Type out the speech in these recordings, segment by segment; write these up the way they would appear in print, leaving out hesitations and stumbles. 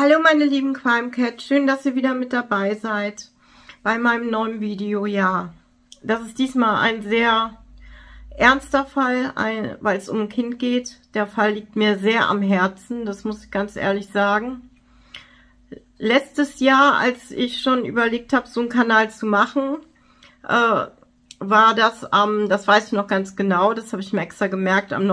Hallo meine lieben Crime Cats, schön, dass ihr wieder mit dabei seid bei meinem neuen Video. Ja, das ist diesmal ein sehr ernster Fall, weil es um ein Kind geht. Der Fall liegt mir sehr am Herzen, das muss ich ganz ehrlich sagen. Letztes Jahr, als ich schon überlegt habe, so einen Kanal zu machen, war das das weiß ich noch ganz genau, das habe ich mir extra gemerkt, am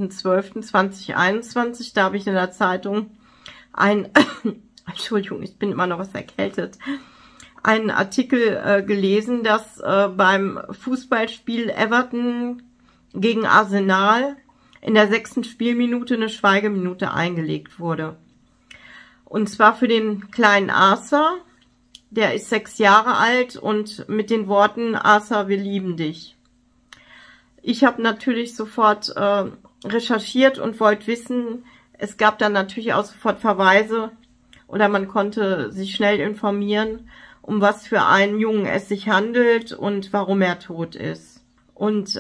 19.12.2021, da habe ich in der Zeitung Entschuldigung, ich bin immer noch was erkältet, einen Artikel gelesen, dass beim Fußballspiel Everton gegen Arsenal in der 6. Spielminute eine Schweigeminute eingelegt wurde. Und zwar für den kleinen Arthur, der ist 6 Jahre alt, und mit den Worten: Arthur, wir lieben dich. Ich habe natürlich sofort recherchiert und wollte wissen, es gab dann natürlich auch sofort Verweise oder man konnte sich schnell informieren, um was für einen Jungen es sich handelt und warum er tot ist. Und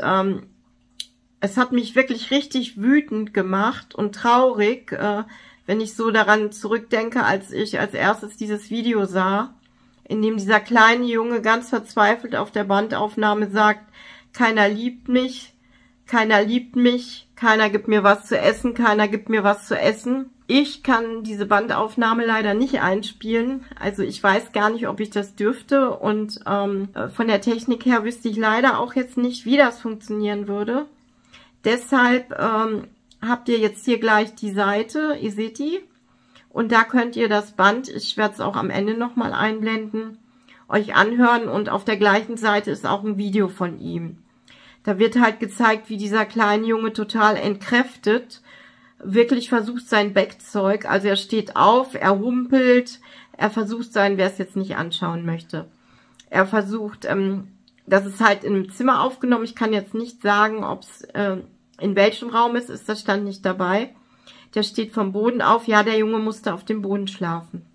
es hat mich wirklich richtig wütend gemacht und traurig, wenn ich so daran zurückdenke, als ich als erstes dieses Video sah, in dem dieser kleine Junge ganz verzweifelt auf der Bandaufnahme sagt: Keiner liebt mich, keiner liebt mich, keiner gibt mir was zu essen, keiner gibt mir was zu essen. Ich kann diese Bandaufnahme leider nicht einspielen, also ich weiß gar nicht, ob ich das dürfte, und von der Technik her wüsste ich leider auch jetzt nicht, wie das funktionieren würde. Deshalb habt ihr jetzt hier gleich die Seite, ihr seht die, und da könnt ihr das Band, ich werde es auch am Ende nochmal einblenden, euch anhören, und auf der gleichen Seite ist auch ein Video von ihm. Da wird halt gezeigt, wie dieser kleine Junge total entkräftet wirklich versucht, sein Bettzeug, also er steht auf, er humpelt, er versucht wer es jetzt nicht anschauen möchte, er versucht, das ist halt im Zimmer aufgenommen, ich kann jetzt nicht sagen, ob es in welchem Raum es ist, das stand nicht dabei. Der steht vom Boden auf, ja, der Junge musste auf dem Boden schlafen.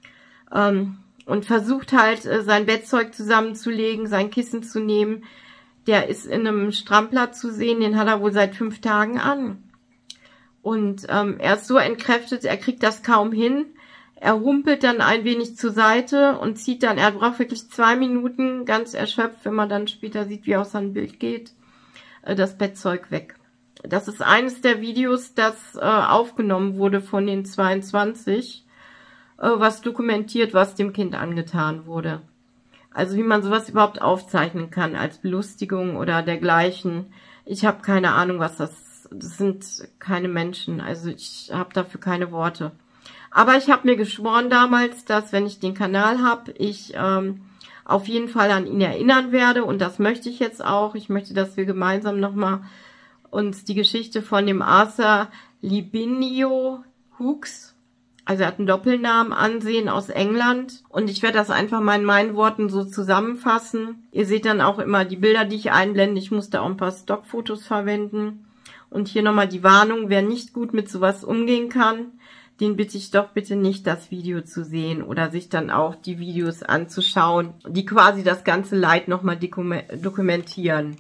Und versucht halt, sein Bettzeug zusammenzulegen, sein Kissen zu nehmen. Der ist in einem Strampler zu sehen, den hat er wohl seit 5 Tagen an. Und er ist so entkräftet, er kriegt das kaum hin. Er humpelt dann ein wenig zur Seite und zieht dann, er braucht wirklich 2 Minuten, ganz erschöpft, wenn man dann später sieht, wie er aus seinem Bild geht, das Bettzeug weg. Das ist eines der Videos, das aufgenommen wurde von den 22, was dokumentiert, was dem Kind angetan wurde. Also wie man sowas überhaupt aufzeichnen kann als Belustigung oder dergleichen. Ich habe keine Ahnung, was das sind keine Menschen, also ich habe dafür keine Worte. Aber ich habe mir geschworen damals, dass, wenn ich den Kanal habe, ich auf jeden Fall an ihn erinnern werde, und das möchte ich jetzt auch. Ich möchte, dass wir gemeinsam nochmal uns die Geschichte von dem Arthur Libinio Hooks, also er hat einen Doppelnamen, ansehen, aus England. Und ich werde das einfach mal in meinen Worten so zusammenfassen. Ihr seht dann auch immer die Bilder, die ich einblende. Ich musste auch ein paar Stockfotos verwenden. Und hier nochmal die Warnung: Wer nicht gut mit sowas umgehen kann, den bitte ich doch bitte nicht, das Video zu sehen oder sich dann auch die Videos anzuschauen, die quasi das ganze Leid nochmal dokumentieren.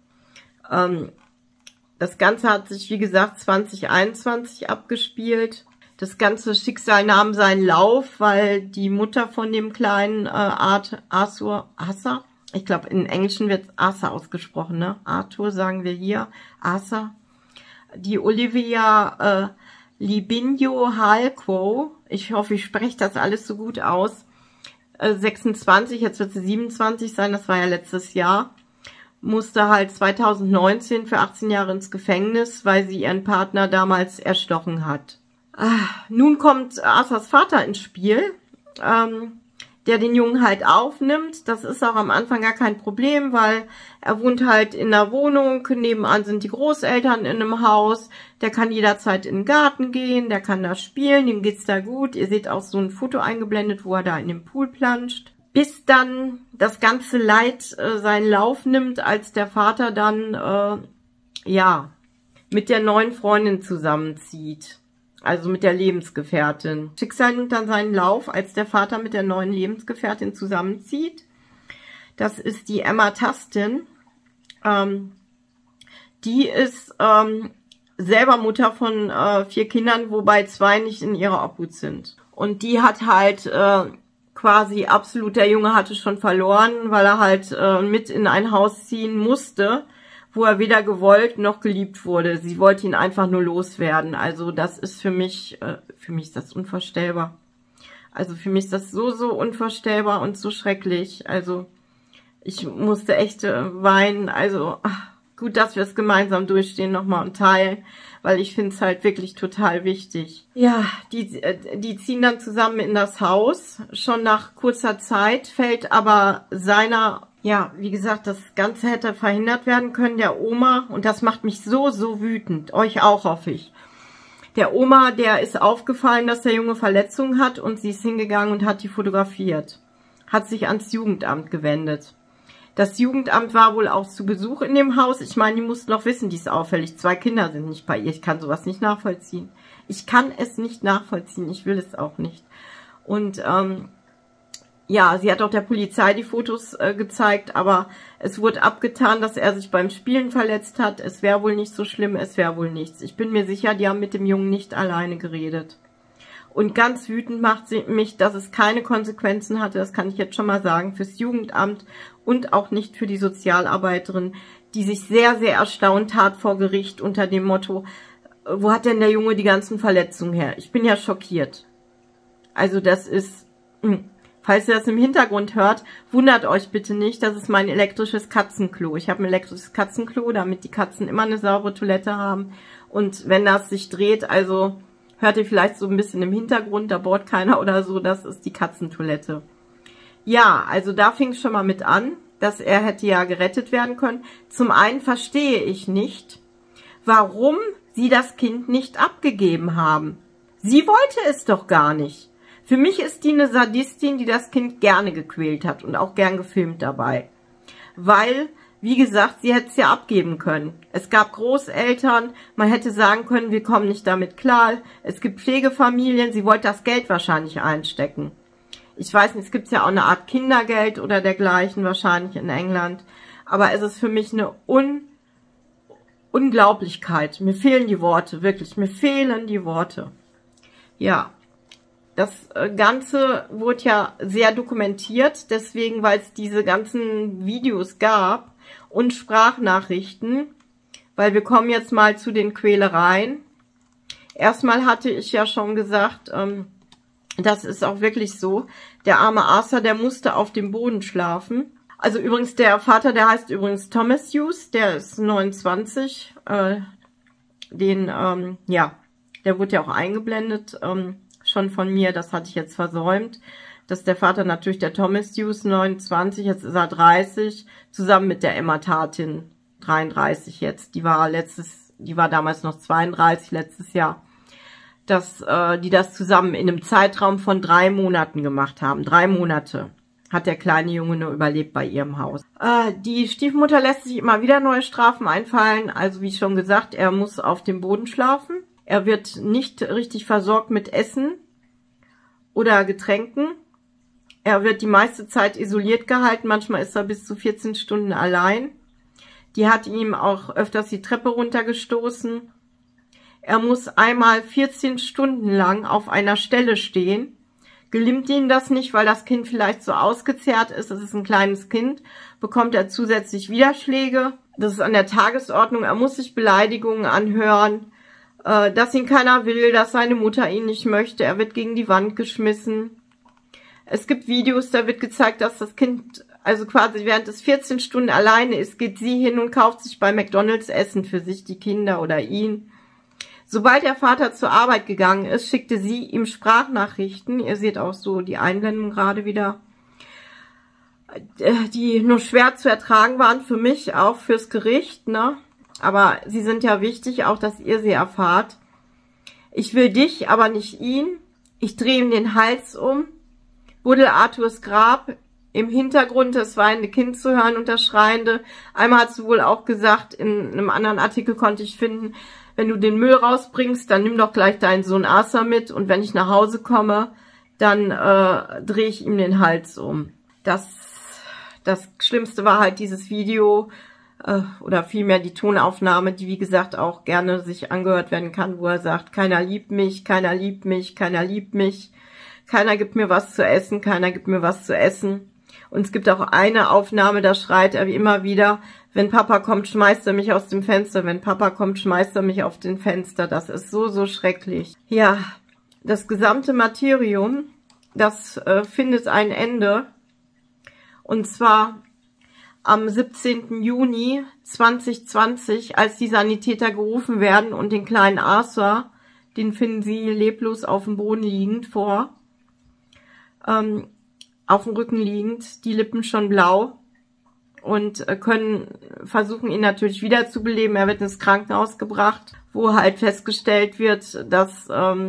Das Ganze hat sich, wie gesagt, 2021 abgespielt. Das ganze Schicksal nahm seinen Lauf, weil die Mutter von dem kleinen Arthur, ich glaube, im Englischen wird Arthur ausgesprochen, ne? Arthur sagen wir hier, Arthur. Die Olivia Libinio Halquo, ich hoffe, ich spreche das alles so gut aus, 26, jetzt wird sie 27 sein, das war ja letztes Jahr, musste halt 2019 für 18 Jahre ins Gefängnis, weil sie ihren Partner damals erstochen hat. Nun kommt Arthurs Vater ins Spiel, der den Jungen halt aufnimmt. Das ist auch am Anfang gar kein Problem, weil er wohnt halt in einer Wohnung, nebenan sind die Großeltern in einem Haus, der kann jederzeit in den Garten gehen, der kann da spielen, ihm geht's da gut. Ihr seht auch so ein Foto eingeblendet, wo er da in den Pool planscht. Bis dann das ganze Leid seinen Lauf nimmt, als der Vater dann, ja, mit der neuen Freundin zusammenzieht. Also mit der Lebensgefährtin. Schicksal nimmt dann seinen Lauf, als der Vater mit der neuen Lebensgefährtin zusammenzieht. Das ist die Emma Tastin. Die ist selber Mutter von 4 Kindern, wobei 2 nicht in ihrer Obhut sind. Und die hat halt quasi absolut, der Junge hatte schon verloren, weil er halt mit in ein Haus ziehen musste, wo er weder gewollt noch geliebt wurde. Sie wollte ihn einfach nur loswerden. Also das ist für mich ist das unvorstellbar. Also für mich ist das so unvorstellbar und so schrecklich. Also ich musste echt weinen. Also gut, dass wir es gemeinsam durchstehen nochmal und teilen, weil ich finde es halt wirklich total wichtig. Ja, die ziehen dann zusammen in das Haus. Schon nach kurzer Zeit fällt aber seiner, ja, wie gesagt, das Ganze hätte verhindert werden können, der Oma. Und das macht mich so wütend. Euch auch, hoffe ich. Der Oma, der ist aufgefallen, dass der Junge Verletzungen hat und sie ist hingegangen und hat die fotografiert. Hat sich ans Jugendamt gewendet. Das Jugendamt war wohl auch zu Besuch in dem Haus. Ich meine, die mussten doch wissen, die ist auffällig. 2 Kinder sind nicht bei ihr. Ich kann sowas nicht nachvollziehen. Ich kann es nicht nachvollziehen. Ich will es auch nicht. Und ja, sie hat auch der Polizei die Fotos gezeigt, aber es wurde abgetan, dass er sich beim Spielen verletzt hat. Es wäre wohl nicht so schlimm, es wäre wohl nichts. Ich bin mir sicher, die haben mit dem Jungen nicht alleine geredet. Und ganz wütend macht mich, dass es keine Konsequenzen hatte, das kann ich jetzt schon mal sagen, fürs Jugendamt und auch nicht für die Sozialarbeiterin, die sich sehr erstaunt hat vor Gericht unter dem Motto, wo hat denn der Junge die ganzen Verletzungen her? Ich bin ja schockiert. Also das ist, falls ihr das im Hintergrund hört, wundert euch bitte nicht, das ist mein elektrisches Katzenklo. Ich habe ein elektrisches Katzenklo, damit die Katzen immer eine saubere Toilette haben. Und wenn das sich dreht, also hört ihr vielleicht so ein bisschen im Hintergrund, da bohrt keiner oder so, das ist die Katzentoilette. Ja, also da fing es schon mal mit an, dass er hätte ja gerettet werden können. Zum einen verstehe ich nicht, warum sie das Kind nicht abgegeben haben. Sie wollte es doch gar nicht. Für mich ist die eine Sadistin, die das Kind gerne gequält hat und auch gern gefilmt dabei. Weil, wie gesagt, sie hätte es ja abgeben können. Es gab Großeltern, man hätte sagen können, wir kommen nicht damit klar. Es gibt Pflegefamilien, sie wollte das Geld wahrscheinlich einstecken. Ich weiß nicht, es gibt ja auch eine Art Kindergeld oder dergleichen wahrscheinlich in England. Aber es ist für mich eine Unglaublichkeit. Mir fehlen die Worte, wirklich, mir fehlen die Worte. Ja, das Ganze wurde ja sehr dokumentiert, deswegen, weil es diese ganzen Videos gab und Sprachnachrichten, weil wir kommen jetzt mal zu den Quälereien. Erstmal hatte ich ja schon gesagt, das ist auch wirklich so, der arme Arthur, der musste auf dem Boden schlafen. Also übrigens, der Vater, der heißt übrigens Thomas Hughes, der ist 29, ja, der wurde ja auch eingeblendet, schon von mir, das hatte ich jetzt versäumt, dass der Vater natürlich der Thomas Hughes, 29, jetzt ist er 30, zusammen mit der Emma Tatin, 33 jetzt, die war damals noch 32, letztes Jahr, dass die das zusammen in einem Zeitraum von 3 Monaten gemacht haben. 3 Monate hat der kleine Junge nur überlebt bei ihrem Haus. Die Stiefmutter lässt sich immer wieder neue Strafen einfallen. Also wie schon gesagt, er muss auf dem Boden schlafen. Er wird nicht richtig versorgt mit Essen oder Getränken. Er wird die meiste Zeit isoliert gehalten. Manchmal ist er bis zu 14 Stunden allein. Die hat ihm auch öfters die Treppe runtergestoßen. Er muss einmal 14 Stunden lang auf einer Stelle stehen. Gelingt ihm das nicht, weil das Kind vielleicht so ausgezehrt ist, es ist ein kleines Kind, bekommt er zusätzlich Widerschläge. Das ist an der Tagesordnung. Er muss sich Beleidigungen anhören, dass ihn keiner will, dass seine Mutter ihn nicht möchte. Er wird gegen die Wand geschmissen. Es gibt Videos, da wird gezeigt, dass das Kind, also quasi während es 14 Stunden alleine ist, geht sie hin und kauft sich bei McDonald's Essen für sich, die Kinder oder ihn. Sobald der Vater zur Arbeit gegangen ist, schickte sie ihm Sprachnachrichten. Ihr seht auch so die Einblendung gerade wieder, die nur schwer zu ertragen waren für mich, auch fürs Gericht, ne? Aber sie sind ja wichtig, auch dass ihr sie erfahrt. Ich will dich, aber nicht ihn. Ich drehe ihm den Hals um. Buddel Arthurs Grab. Im Hintergrund das weinende Kind zu hören und das Schreiende. Einmal hat sie wohl auch gesagt, in einem anderen Artikel konnte ich finden, wenn du den Müll rausbringst, dann nimm doch gleich deinen Sohn Arthur mit und wenn ich nach Hause komme, dann drehe ich ihm den Hals um. Das Schlimmste war halt dieses Video oder vielmehr die Tonaufnahme, die wie gesagt auch gerne sich angehört werden kann, wo er sagt, keiner liebt mich, keiner liebt mich, keiner liebt mich. keiner gibt mir was zu essen, keiner gibt mir was zu essen. Und es gibt auch eine Aufnahme, da schreit er wie immer wieder, wenn Papa kommt, schmeißt er mich aus dem Fenster, wenn Papa kommt, schmeißt er mich auf den Fenster. Das ist so, so schrecklich. Ja, das gesamte Martyrium, das findet ein Ende. Und zwar am 17. Juni 2020, als die Sanitäter gerufen werden und den kleinen Arthur, den finden sie leblos auf dem Boden liegend vor, auf dem Rücken liegend, die Lippen schon blau, und versuchen ihn natürlich wiederzubeleben. Er wird ins Krankenhaus gebracht, wo halt festgestellt wird, dass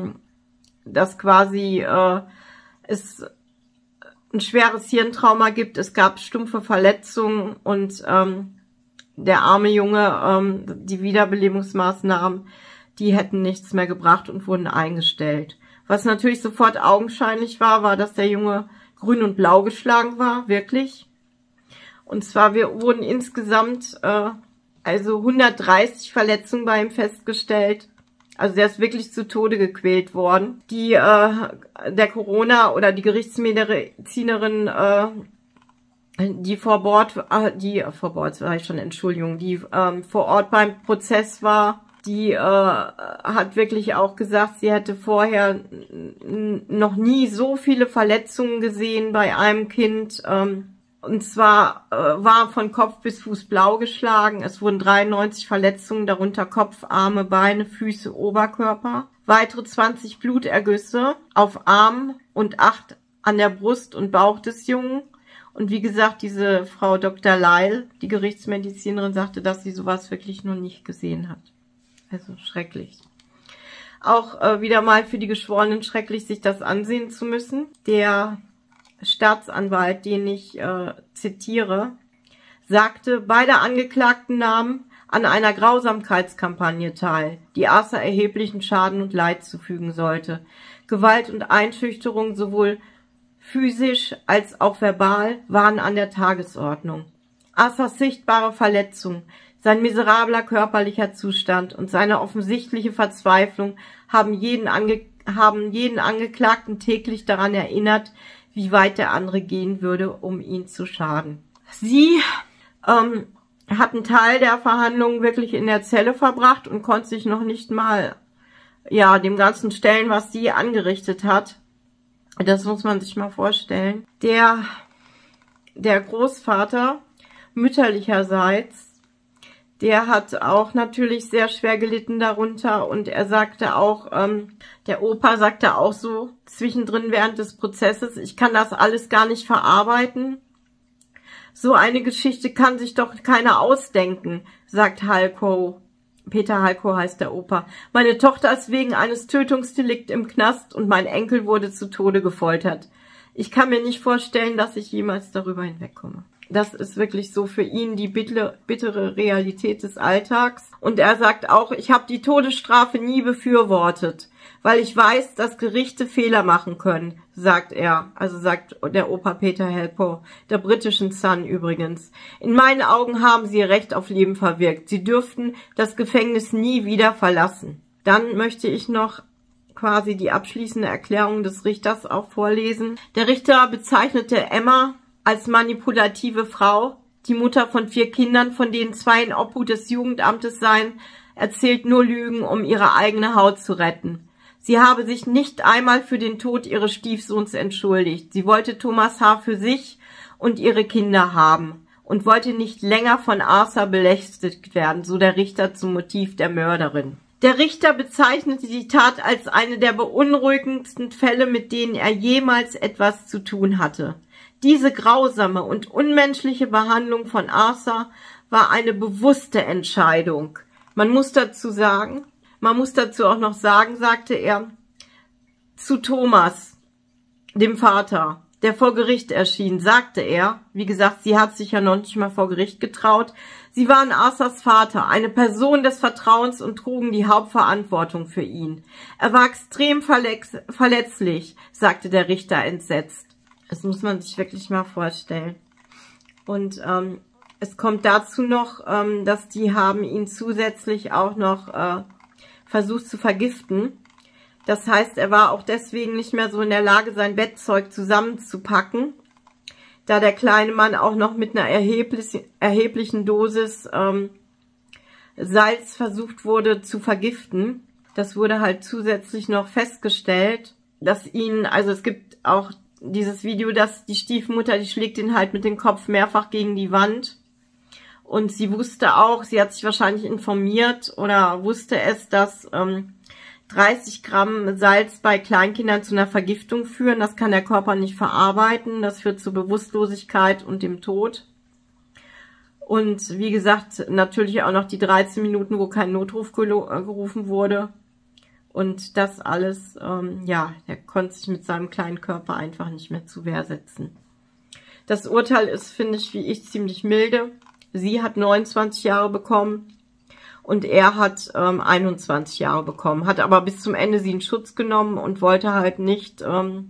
quasi es ein schweres Hirntrauma gibt. Es gab stumpfe Verletzungen und der arme Junge, die Wiederbelebungsmaßnahmen, die hätten nichts mehr gebracht und wurden eingestellt. Was natürlich sofort augenscheinlich war, dass der Junge grün und blau geschlagen war, wirklich. Und zwar wurden insgesamt also 130 Verletzungen bei ihm festgestellt. Also der ist wirklich zu Tode gequält worden. Der Gerichtsmedizinerin, die vor Ort beim Prozess war, die hat wirklich auch gesagt, sie hätte vorher noch nie so viele Verletzungen gesehen bei einem Kind. Und zwar war von Kopf bis Fuß blau geschlagen. Es wurden 93 Verletzungen, darunter Kopf, Arme, Beine, Füße, Oberkörper. Weitere 20 Blutergüsse auf Arm und 8 an der Brust und Bauch des Jungen. Und wie gesagt, diese Frau Dr. Lyle, die Gerichtsmedizinerin, sagte, dass sie sowas wirklich noch nicht gesehen hat. Also schrecklich. Auch wieder mal für die Geschworenen schrecklich, sich das ansehen zu müssen. Der Staatsanwalt, den ich zitiere, sagte, beide Angeklagten nahmen an einer Grausamkeitskampagne teil, die Arthur erheblichen Schaden und Leid zufügen sollte. Gewalt und Einschüchterung sowohl physisch als auch verbal waren an der Tagesordnung. Arthurs sichtbare Verletzung, sein miserabler körperlicher Zustand und seine offensichtliche Verzweiflung haben jeden Angeklagten täglich daran erinnert, wie weit der andere gehen würde, um ihn zu schaden. Sie hat einen Teil der Verhandlungen wirklich in der Zelle verbracht und konnte sich noch nicht mal dem Ganzen stellen, was sie angerichtet hat. Das muss man sich mal vorstellen. Der Großvater mütterlicherseits, der hat auch natürlich sehr schwer gelitten darunter, und er sagte auch, der Opa sagte auch so zwischendrin während des Prozesses, ich kann das alles gar nicht verarbeiten. So eine Geschichte kann sich doch keiner ausdenken, sagt Halko. Peter Halko heißt der Opa. Meine Tochter ist wegen eines Tötungsdelikts im Knast und mein Enkel wurde zu Tode gefoltert. Ich kann mir nicht vorstellen, dass ich jemals darüber hinwegkomme. Das ist wirklich so für ihn die bittere Realität des Alltags. Und er sagt auch, ich habe die Todesstrafe nie befürwortet, weil ich weiß, dass Gerichte Fehler machen können, sagt er. Also sagt der Opa Peter Halko, der britischen Sun übrigens. In meinen Augen haben sie ihr Recht auf Leben verwirkt. Sie dürften das Gefängnis nie wieder verlassen. Dann möchte ich noch quasi die abschließende Erklärung des Richters auch vorlesen. Der Richter bezeichnete Emma als manipulative Frau, die Mutter von 4 Kindern, von denen 2 in Obhut des Jugendamtes seien, erzählt nur Lügen, um ihre eigene Haut zu retten. Sie habe sich nicht einmal für den Tod ihres Stiefsohns entschuldigt. Sie wollte Thomas H. für sich und ihre Kinder haben und wollte nicht länger von Arthur belästigt werden, so der Richter zum Motiv der Mörderin. Der Richter bezeichnete die Tat als eine der beunruhigendsten Fälle, mit denen er jemals etwas zu tun hatte. Diese grausame und unmenschliche Behandlung von Arthur war eine bewusste Entscheidung. Man muss dazu auch noch sagen, sagte er, zu Thomas, dem Vater, der vor Gericht erschien, sagte er, wie gesagt, sie hat sich ja noch nicht mal vor Gericht getraut, sie waren Arthurs Vater, eine Person des Vertrauens und trugen die Hauptverantwortung für ihn. Er war extrem verletzlich, sagte der Richter entsetzt. Das muss man sich wirklich mal vorstellen. Und es kommt dazu noch, dass die haben ihn zusätzlich auch noch versucht zu vergiften. Das heißt, er war auch deswegen nicht mehr so in der Lage, sein Bettzeug zusammenzupacken, da der kleine Mann auch noch mit einer erheblichen Dosis Salz versucht wurde zu vergiften. Das wurde halt zusätzlich noch festgestellt, dass ihn, also es gibt auch dieses Video, dass die Stiefmutter, die schlägt ihn halt mit dem Kopf mehrfach gegen die Wand. Und sie wusste auch, sie hat sich wahrscheinlich informiert oder wusste es, dass 30 Gramm Salz bei Kleinkindern zu einer Vergiftung führen. Das kann der Körper nicht verarbeiten. Das führt zu Bewusstlosigkeit und dem Tod. Und wie gesagt, natürlich auch noch die 13 Minuten, wo kein Notruf gerufen wurde. Und das alles, ja, er konnte sich mit seinem kleinen Körper einfach nicht mehr zur Wehr setzen. Das Urteil ist, finde ich, wie ich, ziemlich milde. Sie hat 29 Jahre bekommen und er hat 21 Jahre bekommen. Hat aber bis zum Ende sie in Schutz genommen und wollte halt nicht,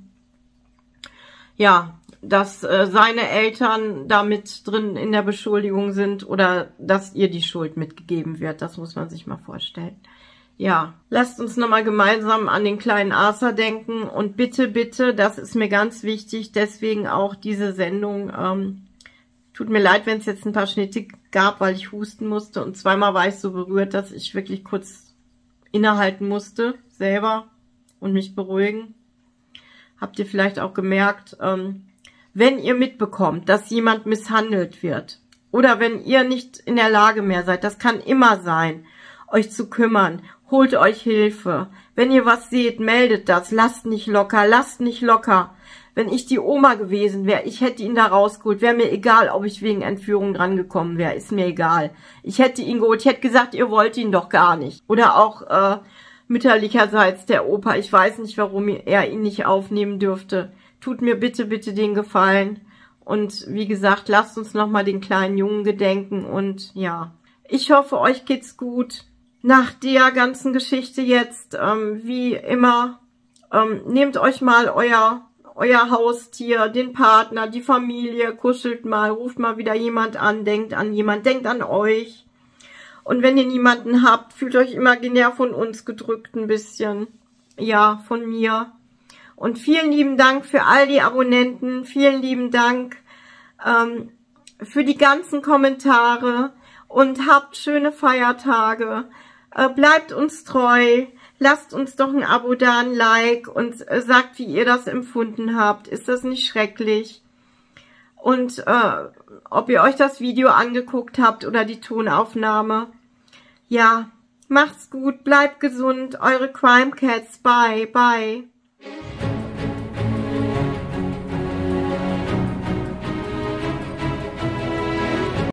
ja, dass seine Eltern da mit drin in der Beschuldigung sind oder dass ihr die Schuld mitgegeben wird. Das muss man sich mal vorstellen. Ja, lasst uns nochmal gemeinsam an den kleinen Arthur denken und bitte, bitte, das ist mir ganz wichtig, deswegen auch diese Sendung, tut mir leid, wenn es jetzt ein paar Schnitte gab, weil ich husten musste und zweimal war ich so berührt, dass ich wirklich kurz innehalten musste, selber und mich beruhigen. Habt ihr vielleicht auch gemerkt, wenn ihr mitbekommt, dass jemand misshandelt wird oder wenn ihr nicht in der Lage mehr seid, das kann immer sein, euch zu kümmern, holt euch Hilfe. Wenn ihr was seht, meldet das. Lasst nicht locker, lasst nicht locker. Wenn ich die Oma gewesen wäre, ich hätte ihn da rausgeholt. Wäre mir egal, ob ich wegen Entführung drangekommen wäre. Ist mir egal. Ich hätte ihn geholt. Ich hätte gesagt, ihr wollt ihn doch gar nicht. Oder auch mütterlicherseits der Opa. Ich weiß nicht, warum er ihn nicht aufnehmen dürfte. Tut mir bitte, bitte den Gefallen. Und wie gesagt, lasst uns nochmal den kleinen Jungen gedenken. Und ja, ich hoffe, euch geht's gut. Nach der ganzen Geschichte jetzt, wie immer, nehmt euch mal euer Haustier, den Partner, die Familie, kuschelt mal, ruft mal wieder jemand an, denkt an jemand, denkt an euch. Und wenn ihr niemanden habt, fühlt euch imaginär von uns gedrückt ein bisschen. Ja, von mir. Und vielen lieben Dank für all die Abonnenten, vielen lieben Dank für die ganzen Kommentare und habt schöne Feiertage. Bleibt uns treu, lasst uns doch ein Abo da, ein Like und sagt, wie ihr das empfunden habt. Ist das nicht schrecklich? Und ob ihr euch das Video angeguckt habt oder die Tonaufnahme. Ja, macht's gut, bleibt gesund, eure Crime Cats, bye, bye.